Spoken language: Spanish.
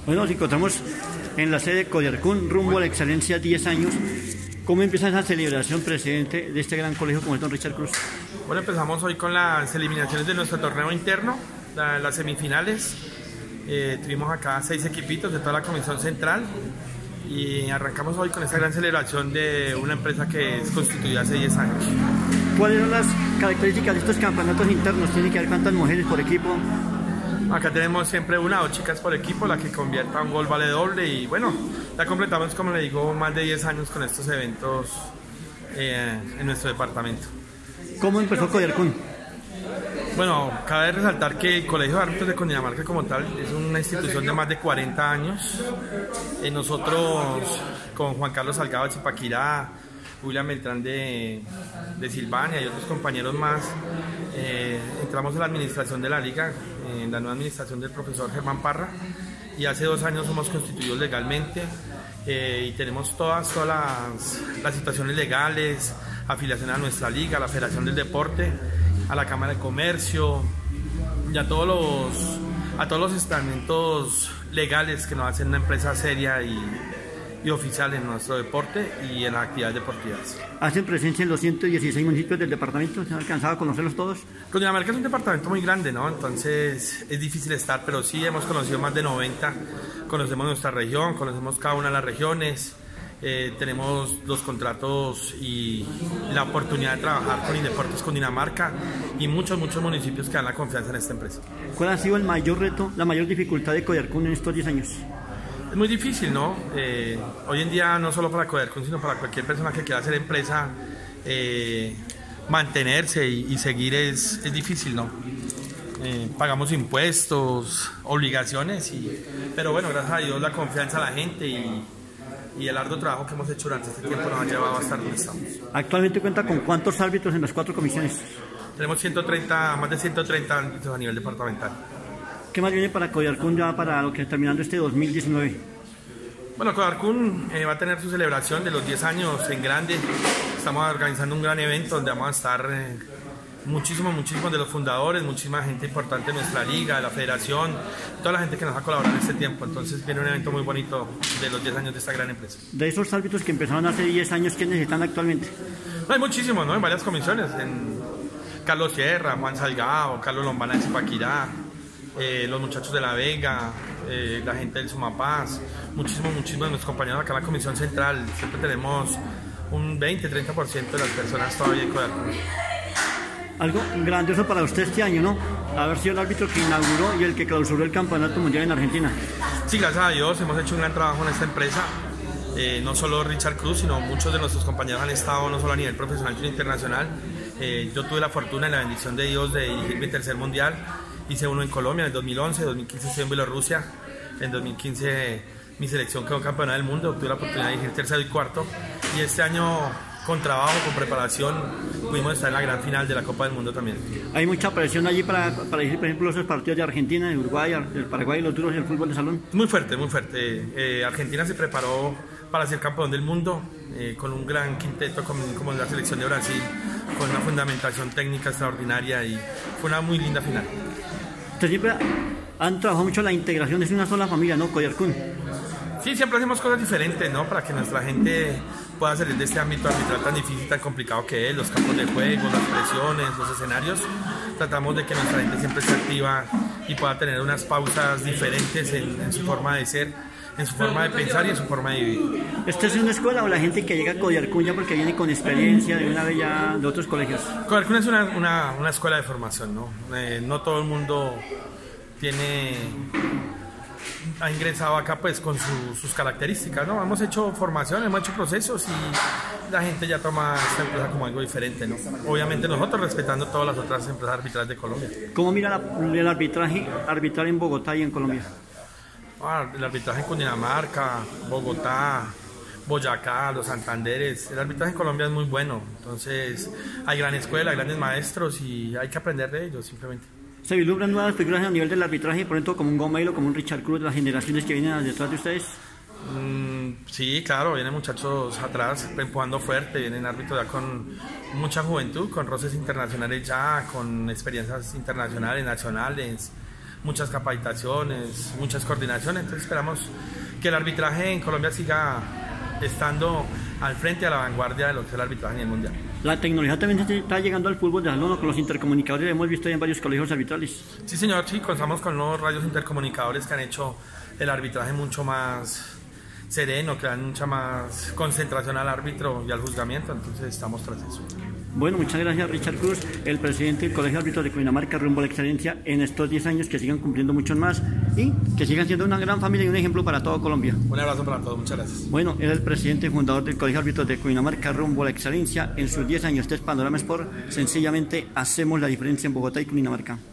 Bueno, nos encontramos en la sede de Coyarcún, rumbo a la excelencia 10 años. ¿Cómo empieza esa celebración, presidente de este gran colegio como el don Richard Cruz? Bueno, empezamos hoy con las eliminaciones de nuestro torneo interno, las semifinales. Tuvimos acá 6 equipitos de toda la comisión central y arrancamos hoy con esta gran celebración de una empresa que es constituida hace 10 años. ¿Cuáles son las características de estos campeonatos internos? ¿Tiene que haber cuántas mujeres por equipo? Acá tenemos siempre 1 o 2 chicas por equipo, la que convierta un gol vale doble y bueno, ya completamos, como le digo, más de 10 años con estos eventos en nuestro departamento. ¿Cómo empezó Coyarcún? Bueno, cabe resaltar que el Colegio de Árbitros de Cundinamarca como tal es una institución de más de 40 años. Nosotros con Juan Carlos Salgado de Zipaquirá, William Beltrán de Silvania y otros compañeros más, entramos en la administración de la liga, en la nueva administración del profesor Germán Parra, y hace 2 años somos constituidos legalmente y tenemos todas las situaciones legales, afiliación a nuestra liga, a la Federación del Deporte, a la Cámara de Comercio y a todos los estamentos legales que nos hacen una empresa seria y oficial en nuestro deporte y en las actividades deportivas. ¿Hacen presencia en los 116 municipios del departamento? ¿Se han alcanzado a conocerlos todos? Cundinamarca es un departamento muy grande, ¿no? Entonces es difícil estar, pero sí hemos conocido más de 90, conocemos nuestra región, conocemos cada una de las regiones, tenemos los contratos y la oportunidad de trabajar con Indeportes Cundinamarca y muchos municipios que dan la confianza en esta empresa. ¿Cuál ha sido el mayor reto, la mayor dificultad de Coyarcún en estos 10 años? Es muy difícil, ¿no? Hoy en día no solo para Coyarcún, sino para cualquier persona que quiera hacer empresa, mantenerse y seguir es difícil, ¿no? Pagamos impuestos, obligaciones, pero bueno, gracias a Dios la confianza de la gente y el arduo trabajo que hemos hecho durante este tiempo nos ha llevado a estar donde estamos. ¿Actualmente cuenta con cuántos árbitros en las 4 comisiones? Tenemos más de 130 árbitros a nivel departamental. ¿Qué más viene para Coyarcún ya para lo que terminando este 2019? Bueno, Coyarcún va a tener su celebración de los 10 años en grande. Estamos organizando un gran evento donde vamos a estar muchísimos de los fundadores, muchísima gente importante de nuestra liga, de la federación, toda la gente que nos ha colaborado en este tiempo. Entonces viene un evento muy bonito de los 10 años de esta gran empresa. De esos árbitros que empezaron hace 10 años, ¿qué necesitan actualmente? Hay muchísimos, ¿no? En varias comisiones. En Carlos Sierra, Juan Salgado, Carlos Lombana de Zipaquirá, los muchachos de La Vega, la gente del Sumapaz, muchísimos de nuestros compañeros acá en la comisión central. Siempre tenemos un 20-30% de las personas todavía en Coyarcún. Algo grandioso para usted este año, ¿no? Haber sido el árbitro que inauguró y el que clausuró el Campeonato Mundial en Argentina. Sí, gracias a Dios hemos hecho un gran trabajo en esta empresa. No solo Richard Cruz, sino muchos de nuestros compañeros han estado no solo a nivel profesional sino internacional. Yo tuve la fortuna y la bendición de Dios de dirigir mi tercer mundial. Hice uno en Colombia en el 2011, en 2015 estuve en Bielorrusia, en 2015 mi selección quedó campeona del mundo, tuve la oportunidad de dirigir tercero y cuarto, y este año con trabajo, con preparación, pudimos estar en la gran final de la Copa del Mundo también. ¿Hay mucha presión allí para dirigir, por ejemplo, esos partidos de Argentina, de Uruguay, del Paraguay, los duros del fútbol de salón? Muy fuerte. Argentina se preparó para ser campeón del mundo con un gran quinteto como la selección de Brasil, con una fundamentación técnica extraordinaria y fue una muy linda final. Ustedes siempre han trabajado mucho la integración, es una sola familia, ¿no? Coyarcún. Sí, siempre hacemos cosas diferentes, ¿no? Para que nuestra gente pueda salir de este ámbito arbitral tan difícil, tan complicado que es, los campos de juego, las presiones, los escenarios. Tratamos de que nuestra gente siempre esté activa y pueda tener unas pausas diferentes en su forma de ser, en su forma de pensar y en su forma de vivir. ¿Esta es una escuela o la gente que llega a Coyarcún ya porque viene con experiencia de una vez ya de otros colegios? Coyarcún es una escuela de formación, ¿no? No todo el mundo ha ingresado acá pues con sus características, ¿no? Hemos hecho formación, hemos hecho procesos y la gente ya toma esta empresa como algo diferente, ¿no? Obviamente nosotros respetando todas las otras empresas arbitrales de Colombia. ¿Cómo mira el arbitraje arbitral en Bogotá y en Colombia? El arbitraje en Cundinamarca, Bogotá, Boyacá, los Santanderes, el arbitraje en Colombia es muy bueno, entonces hay gran escuela, hay grandes maestros y hay que aprender de ellos simplemente. ¿Se vislumbran nuevas figuras a nivel del arbitraje, por ejemplo, como un Gomeilo, como un Richard Cruz, de las generaciones que vienen detrás de ustedes? Sí, claro, vienen muchachos atrás empujando fuerte, vienen árbitros ya con mucha juventud, con roces internacionales ya, con experiencias internacionales, nacionales, muchas capacitaciones, muchas coordinaciones. Entonces esperamos que el arbitraje en Colombia siga estando al frente, a la vanguardia de lo que es el arbitraje en el mundial. La tecnología también está llegando al fútbol de salón, con los intercomunicadores, hemos visto ya en varios colegios arbitrales. Sí señor, sí, contamos con nuevos radios intercomunicadores que han hecho el arbitraje mucho más sereno, que dan mucha más concentración al árbitro y al juzgamiento, entonces estamos tras eso. Bueno, muchas gracias Richard Cruz, el presidente del Colegio de Árbitros de Cundinamarca, rumbo a la excelencia en estos 10 años, que sigan cumpliendo muchos más y que sigan siendo una gran familia y un ejemplo para todo Colombia. Un abrazo para todos, muchas gracias. Bueno, era el presidente y fundador del Colegio de Árbitros de Cundinamarca, rumbo a la excelencia en sus 10 años. Este es Panorama Sport, sencillamente hacemos la diferencia en Bogotá y Cundinamarca.